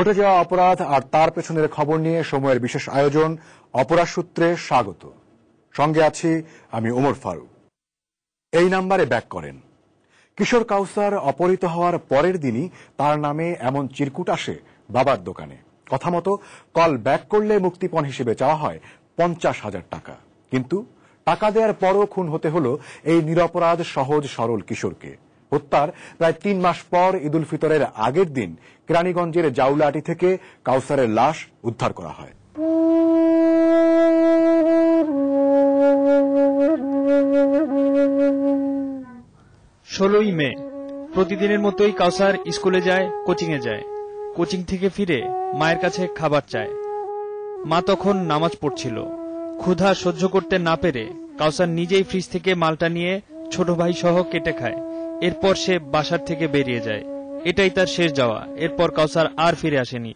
ঘটে যাওয়া অপরাধ আর তার পেছনের খবর নিয়ে সময়ের বিশেষ আয়োজন অপরাধ সূত্রে স্বাগত। সঙ্গে আছি আমি ওমর ফারুক। এই নাম্বারে ব্যাক করেন। কিশোর কাউসার অপহৃত হওয়ার পরের দিনই তার নামে এমন চিরকুট আসে বাবার দোকানে। কথা মতো কল ব্যাক করলে মুক্তিপণ হিসেবে চাওয়া হয় 50,000 টাকা। কিন্তু টাকা দেওয়ার পরও খুন হতে হলো এই নিরপরাধ সহজ সরল কিশোরকে। হত্যার প্রায় 3 মাস পর ঈদুল ফিতরের আগের দিন কেরানীগঞ্জের জাউলাহাটি থেকে কাউসারের লাশ উদ্ধার করা হয়। 16ই মে প্রতিদিনের মতোই কাউসার স্কুলে যায়, কোচিংয়ে যায়। কোচিং থেকে ফিরে মায়ের কাছে খাবার চায়। মা তখন নামাজ পড়ছিল। ক্ষুধা সহ্য করতে না পেরে কাউসার নিজেই ফ্রিজ থেকে মালটা নিয়ে ছোট ভাই সহ কেটে খায়। এরপর সে বাসার থেকে বেরিয়ে যায়। এটাই তার শেষ যাওয়া। এরপর কাউসার আর ফিরে আসেনি।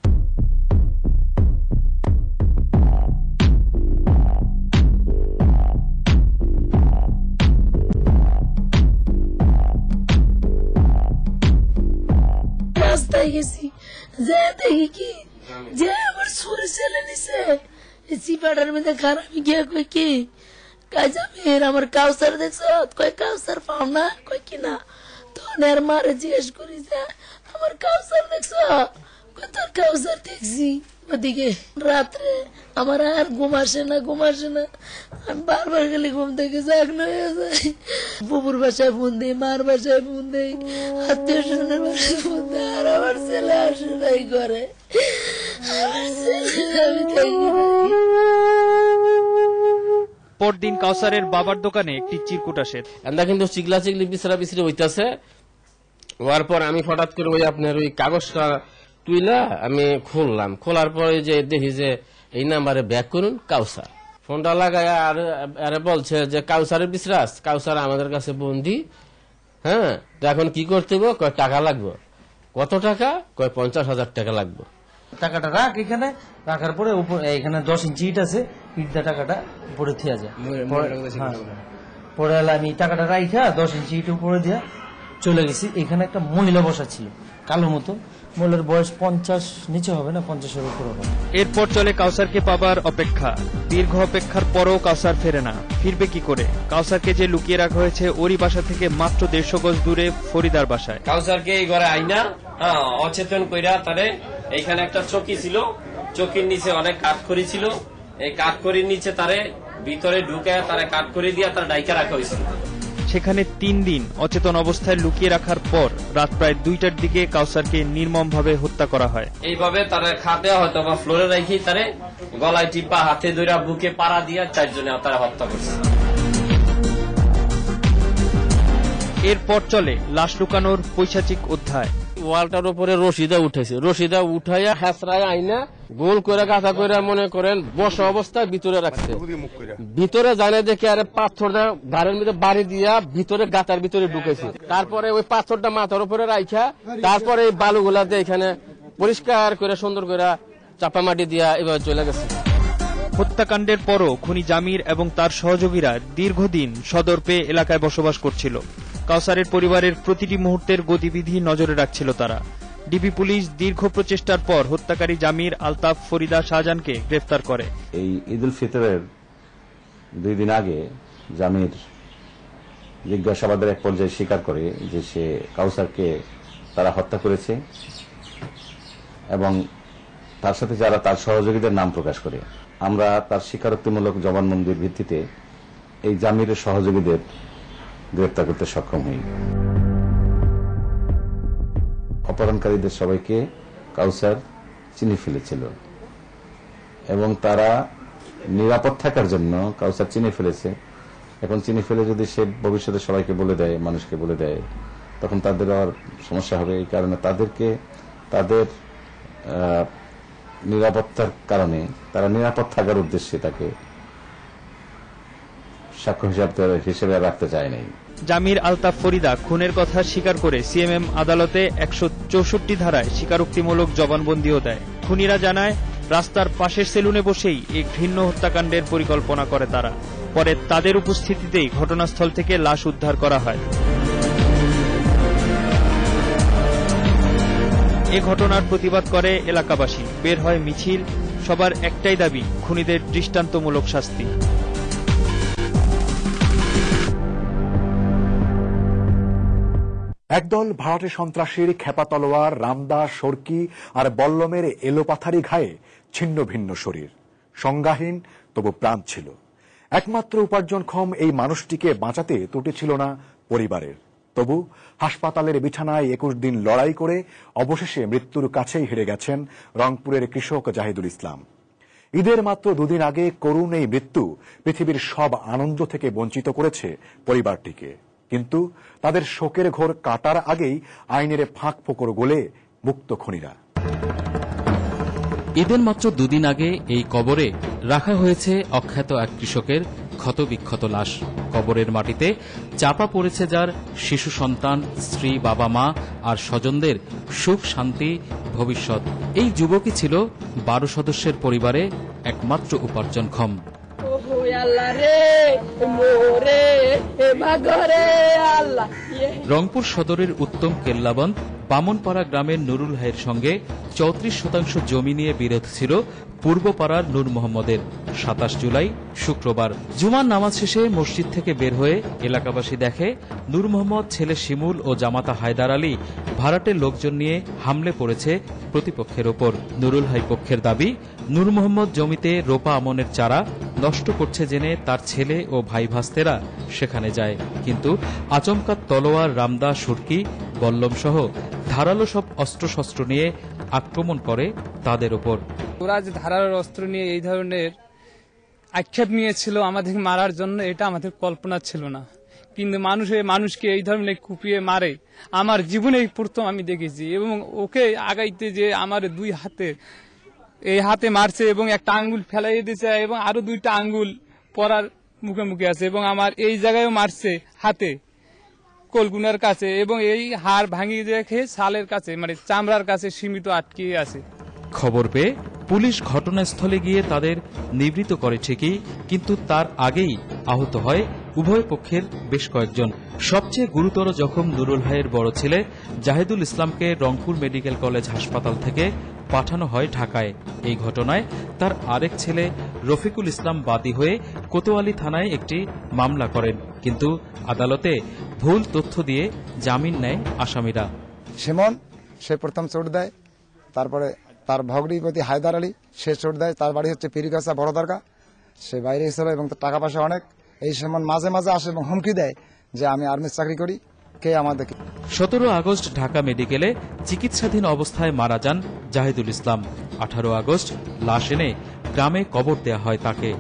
রাস্তায় গেছি, যে দেখি কি যে আমার সুরে ছেলে নিছে চিপাটার মধ্যে খারাপ গিয়া কই কি কাজামের আমার কাউসার দেখছ, কই কাউসার পাও না, কই কি না। তখন এর মারে জিজ্ঞেস করি যে আমার কাউসার দেখছ, কই তোর কাউসার দেখছি। ওদিকে রাত্রে আমার আর ঘুম আসে না। আমি বারবার গেলে ঘুম থেকে জাগনা হয়ে যায়। বুবুর বাসায় ফোন দিই, মার বাসায় ফোন দিই, আত্মীয় স্বজনের বাসায় ফোন দিই, আর আমার ছেলে আসে নাই করে। পরদিন কাউসারের বাবার দোকানে একটি চিরকুট আসে। আমরা কিন্তু চিগলা চিগলি বিছরা বিছরি হইতাছে। হওয়ার পর আমি হঠাৎ করে ওই আপনার ওই কাগজটা তুইলা আমি খুললাম। খোলার পরে যে দেখি যে এই নাম্বারে ব্যাক করুন কাউসার। ফোনটা লাগায় আর বলছে যে কাউসারের বিশ্রাস, কাউসার আমাদের কাছে বন্দি। হ্যাঁ, এখন কি করতে হবে? কয় টাকা লাগবে। কত টাকা? কয় 50,000 টাকা লাগবে। টাকাটা রাখ এখানে, রাখার পরে এখানে 10 ইঞ্চি ইট আছে, ইটটা টাকাটা উপরে থিয়া যায়। পরে আমি টাকাটা রাইখা 10 ইঞ্চি ইট উপরে দিয়া চলে গেছি। এখানে একটা মহিলা বসা ছিল, কালো মতো। মহিলার বয়স 50 নিচে হবে না, 50-এর উপর হবে। এরপর চলে কাউসারকে পাবার অপেক্ষা। দীর্ঘ অপেক্ষার পরও কাউসার ফেরে না। ফিরবে কি করে? কাউসারকে যে লুকিয়ে রাখা হয়েছে ওরই বাসা থেকে মাত্র 150 গজ দূরে ফরিদার বাসায়। কাউসারকে এই ঘরে আইনা অচেতন কইরা তারে এইখানে একটা চকি ছিল, চকির নিচে অনেক কাঠখড়ি ছিল। এই কাঠখড়ির নিচে তারে ভিতরে ঢুকে তারে কাঠখড়ি দিয়া তার ডাইকা রাখা হয়েছিল। সেখানে 3 দিন অচেতন অবস্থায় লুকিয়ে রাখার পর রাত প্রায় 2টার দিকে কাউসারকে নির্মমভাবে হত্যা করা হয়। এইভাবে তারা খাতে হয়তো বা ফ্লোরে রাখি তারে গলায় টিপা, হাতে ধরে, বুকে পাড়া দিয়া 4 জনে তারা হত্যা করছে। এরপর চলে লাশ লুকানোর পৈশাচিক অধ্যায়। ওয়ালটার উপরে রশিদা উঠেছে, রশিদা উঠাইয়া হেসরায় আইনা গোল করে গাঁথা করে মনে করেন বসা অবস্থায় ভিতরে রাখছে। ভিতরে জানে দেখে আরে পাথরটা ঘাড়ের মধ্যে বাড়ি দিয়া ভিতরে গাতার ভিতরে ঢুকেছে। তারপরে ওই পাথরটা মাথার উপরে রাখা, তারপরে এই বালুগুলা দিয়ে এখানে পরিষ্কার করে সুন্দর করে চাপা মাটি দিয়া এভাবে চলে গেছে। হত্যাকাণ্ডের পরও খুনি জামির এবং তার সহযোগীরা দীর্ঘদিন সদর পেয়ে এলাকায় বসবাস করছিল। কাউসারের পরিবারের প্রতিটি মুহূর্তের গতিবিধি নজরে রাখছিল তারা। ডিবি পুলিশ দীর্ঘ প্রচেষ্টার পর হত্যাকারী জামির, আলতাফ, ফরিদা, শাহজাহানকে গ্রেফতার করে। এই ঈদুল ফিতরের 2 দিন আগে জামির জিজ্ঞাসাবাদের এক পর্যায়ে স্বীকার করে যে সে কাউসারকে তারা হত্যা করেছে এবং তার সাথে যারা তার সহযোগীদের নাম প্রকাশ করে। আমরা তার স্বীকারোক্তিমূলক জবানবন্দির ভিত্তিতে এই জামিরের সহযোগীদের গ্রেপ্তার করতে সক্ষম হই। অপহরণকারীদের সবাইকে কাউসার চিনে ফেলেছিল এবং তারা নিরাপদ থাকার জন্য কাউসার চিনে ফেলেছে। এখন চিনে ফেলে যদি সে ভবিষ্যতে সবাইকে বলে দেয়, মানুষকে বলে দেয়, তখন তাদের আর সমস্যা হবে। এই কারণে তাদেরকে তাদের নিরাপত্তার কারণে তারা নিরাপদ থাকার উদ্দেশ্যে তাকে সাক্ষ্য হিসেবে রাখতে চায় নাই। জামির, আলতাফ, ফরিদা খুনের কথা স্বীকার করে সিএমএম আদালতে 164 ধারায় স্বীকারোক্তিমূলক জবানবন্দিও দেয়। খুনিরা জানায় রাস্তার পাশের সেলুনে বসেই এই ঘৃণ্য হত্যাকাণ্ডের পরিকল্পনা করে তারা। পরে তাদের উপস্থিতিতেই ঘটনাস্থল থেকে লাশ উদ্ধার করা হয়। এ ঘটনার প্রতিবাদ করে এলাকাবাসী, বের হয় মিছিল। সবার একটাই দাবি, খুনিদের দৃষ্টান্তমূলক শাস্তি। একদল ভাড়াটে সন্ত্রাসীর খেপা তলোয়ার, রামদা, সরকি আর বল্লমের এলোপাথারি ঘায়ে ছিন্ন ভিন্ন শরীর, সংজ্ঞাহীন তবু প্রাণ ছিল। একমাত্র উপার্জনক্ষম এই মানুষটিকে বাঁচাতে ত্রুটি ছিল না পরিবারের। তবু হাসপাতালের বিছানায় 21 দিন লড়াই করে অবশেষে মৃত্যুর কাছেই হেরে গেছেন রংপুরের কৃষক জাহিদুল ইসলাম। ঈদের মাত্র 2 দিন আগে করুণ এই মৃত্যু পৃথিবীর সব আনন্দ থেকে বঞ্চিত করেছে পরিবারটিকে। কিন্তু তাদের শোকের ঘোর কাটার আগেই আইনের ফাঁক ফোকর গলে মুক্ত খুনিরা। ঈদের মাত্র 2 দিন আগে এই কবরে রাখা হয়েছে অখ্যাত এক কৃষকের ক্ষতবিক্ষত লাশ। কবরের মাটিতে চাপা পড়েছে যার শিশু সন্তান, স্ত্রী, বাবা মা আর স্বজনদের সুখ, শান্তি, ভবিষ্যৎ। এই যুবকই ছিল 12 সদস্যের পরিবারে একমাত্র উপার্জনক্ষম। রংপুর সদরের উত্তম কেল্লাবন্দ বামনপাড়া গ্রামের নুরুল হাইয়ের সঙ্গে 34% জমি নিয়ে বিরোধ ছিল পূর্বপাড়ার নূর মোহাম্মদের। 27 জুলাই শুক্রবার জুমার নামাজ শেষে মসজিদ থেকে বের হয়ে এলাকাবাসী দেখে নূর মোহাম্মদ, ছেলে শিমুল ও জামাতা হায়দার আলী ভাড়াটের লোকজন নিয়ে হামলে পড়েছে প্রতিপক্ষের ওপর। নুরুল হাই পক্ষের দাবি, নূর মোহাম্মদ জমিতে রোপা আমনের চারা নষ্ট করছে জেনে তার ছেলে ও ভাই ভাস্তেরা সেখানে যায়। কিন্তু আচমকা তলোয়ার, রামদা, সুরকি, বল্লম সহ ধারালো সব অস্ত্রশস্ত্র নিয়ে আক্রমণ করে তাদের ওপর। ওরা যে ধারালো অস্ত্র নিয়ে এই ধরনের আক্ষেপ নিয়েছিল আমাদের মারার জন্য, এটা আমাদের কল্পনা ছিল না। কিন্তু মানুষকে এই ধরনের কুপিয়ে মারে আমার জীবনে প্রথম আমি দেখেছি। এবং ওকে আগাইতে যে আমার 2 হাতে এই হাতে মারছে এবং একটা আঙ্গুল ফেলাই দিয়েছে এবং আরো 2টা আঙ্গুল পরার মুখে মুখে আছে এবং আমার এই জায়গায়ও মারছে হাতে কলগুনার কাছে এবং এই হাড় ভাঙিয়ে রেখে ছালের কাছে, মানে চামড়ার কাছে সীমিত আটকে আছে। খবর পেয়ে পুলিশ ঘটনাস্থলে গিয়ে তাদের নিবৃত্ত করে ঠিকই, কিন্তু তার আগেই আহত হয় উভয় পক্ষের বেশ কয়েকজন। সবচেয়ে গুরুতর জখম নুরুল হাইয়ের বড় ছেলে জাহিদুল ইসলামকে রংপুর মেডিকেল কলেজ হাসপাতাল থেকে পাঠানো হয় ঢাকায়। এই ঘটনায় তার আরেক ছেলে রফিকুল ইসলাম বাদী হয়ে কোতোয়ালি থানায় একটি মামলা করেন, কিন্তু আদালতে ভুল তথ্য দিয়ে জামিন নেয় আসামিরা। সিমন সে প্রথম চোট দেয়, তারপরে তার ভগ্নিপতি হায়দার আলী সে চোট দেয়। তার বাড়ি হচ্ছে পিরিগাছা বড় দরগা, সে বাইরে ছিল এবং তার টাকা পয়সা অনেক। এই সিমন মাঝে মাঝে আসে এবং হুমকি দেয় যে আমি আর্মির চাকরি করি, কে আমাদেরকে। 17 আগস্ট ঢাকা মেডিকেলে চিকিৎসাধীন অবস্থায় মারা যান জাহিদুল ইসলাম। 18 আগস্ট লাশ এনে গ্রামে কবর দেয়া হয় তাকে।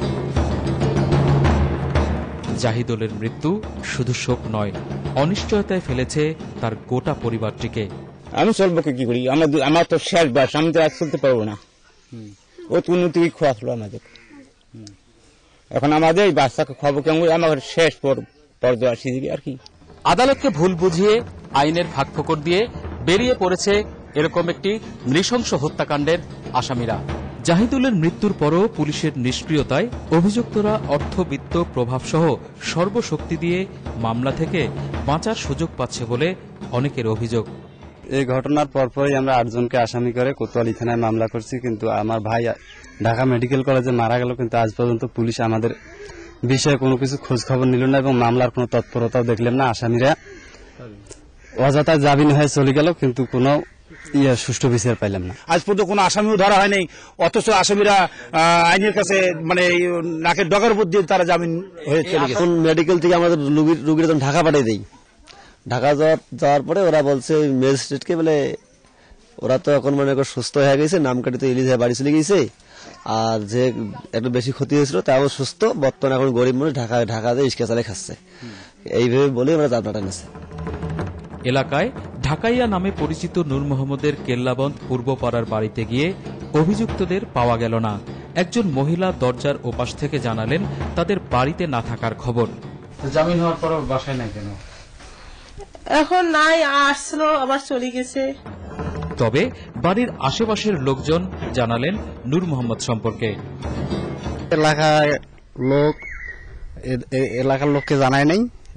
জাহিদুলের মৃত্যু শুধু শোক নয়, অনিশ্চয়তায় ফেলেছে তার গোটা পরিবারটিকে। আমি চলবো কি করি, আমার তো শেষ বাস, আমি তো আর চলতে পারবো না। ও উন্নতি খোয়াছিল আমাদের, এখন আমাদের এই বাচ্চাকে খাবো কেমন, আমার শেষ পর্যায়ে আসি আর কি। আদালতকে ভুল বুঝিয়ে আইনের ফাঁকফোকর দিয়ে বেরিয়ে পড়েছে এরকম একটি নৃশংস হত্যাকাণ্ডের আসামিরা। জাহিদুলের মৃত্যুর পরও পুলিশের নিষ্ক্রিয়তায় অভিযুক্তরা অর্থবিত্ত প্রভাবসহ সর্বশক্তি দিয়ে মামলা থেকে বাঁচার সুযোগ পাচ্ছে বলে অনেকের অভিযোগ। এই ঘটনার পরপরই আমরা 8 জনকে আসামি করে কোতোয়ালি থানায় মামলা করছি, কিন্তু আমার ভাই ঢাকা মেডিকেল কলেজে মারা গেল, কিন্তু আজ পর্যন্ত পুলিশ আমাদের বিষয়ে কোনো কিছু খোঁজ খবর নিল না এবং মামলার কোনো তৎপরতাও দেখলেন না। আসামিরা অযথা জামিন হয়ে চলে গেল, কিন্তু কোনো সুষ্ঠু বিচার পাইলাম না। আজ পর্যন্ত কোনো আসামিও ধরা হয়নি, অথচ আসামিরা আইনের কাছে মানে নাকের ডগার উপর দিয়ে তারা জামিন হয়ে চলে গেছে। মেডিকেল থেকে আমাদের রুগীর ঢাকা পাঠিয়ে দেই। ঢাকা যাওয়ার পরে ওরা বলছে ম্যাজিস্ট্রেটকে, বলে ওরা তো এখন মনে করে সুস্থ হয়ে গেছে, নাম কাটি তো ইলিশ হয়ে বাড়ি চলে গেছে, আর যে একটু বেশি ক্ষতি হয়েছিল তাও সুস্থ, বর্তমানে এখন গরিব মানুষ ঢাকাতে ইস্কা চালে খাচ্ছে, এইভাবে বলে আমরা যাত্রাটা নিচ্ছে। এলাকায় ঢাকাইয়া নামে পরিচিত নূর মোহাম্মদের কেল্লাবন্দ পূর্বপাড়ার বাড়িতে গিয়ে অভিযুক্তদের পাওয়া গেল না। একজন মহিলা দরজার ওপাশ থেকে জানালেন তাদের বাড়িতে না থাকার খবর। জামিন হওয়ার পর বাসায় নাই কেন? এখন নাই, আসলো আবার চলে গেছে। তবে বাড়ির আশেপাশের লোকজন জানালেন নূর মোহাম্মদ সম্পর্কে। এলাকার লোককে জানায় নাই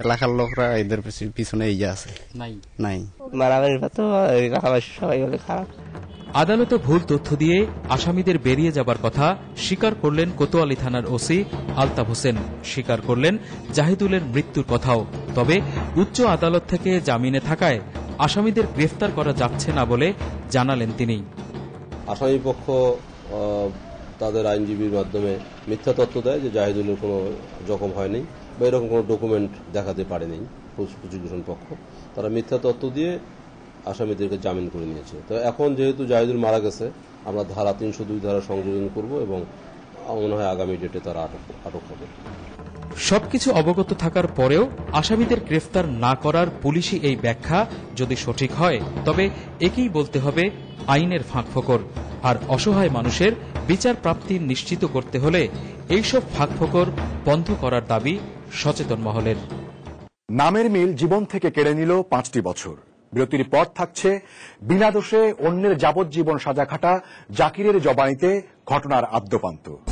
এলাকার লোকরা এদের পিছনে ইয়ে আছে নাই মারামারির তো এলাকাবাসী সবাই বলে খারাপ। আদালতে ভুল তথ্য দিয়ে আসামিদের বেরিয়ে যাবার কথা স্বীকার করলেন কোতোয়ালি থানার ওসি আলতাফ হোসেন, স্বীকার করলেন জাহিদুলের মৃত্যুর কথাও। তবে উচ্চ আদালত থেকে জামিনে থাকায় আসামিদের গ্রেফতার করা যাচ্ছে না বলে জানালেন তিনি। আসামি পক্ষ তাদের আইনজীবীর মাধ্যমে মিথ্যা তথ্য দেয় যে জাহিদুলের কোনো জখম হয়নি বা এরকম কোনো ডকুমেন্ট দেখাতে পারেনি প্রসিকিউশন পক্ষ। তারা মিথ্যা তথ্য দিয়ে আসামিদেরকে জামিন করে নিয়েছে। তো এখন যেহেতু জাহিদুল মারা গেছে, আমরা ধারা 302 ধারা সংযোজন করব এবং মনে হয় আগামী ডেটে তারা আটক হবে। সবকিছু অবগত থাকার পরেও আসামিদের গ্রেফতার না করার পুলিশি এই ব্যাখ্যা যদি সঠিক হয়, তবে একেই বলতে হবে আইনের ফাঁকফোকর। আর অসহায় মানুষের বিচার প্রাপ্তি নিশ্চিত করতে হলে এইসব ফাঁকফোকর বন্ধ করার দাবি সচেতন মহলের। নামের মিল জীবন থেকে কেড়ে নিল 5টি বছর। বিরতির পর থাকছে বিনা দোষে অন্যের যাবজ্জীবন সাজা খাটা জাকিরের জবানিতে ঘটনার আদ্যোপান্ত।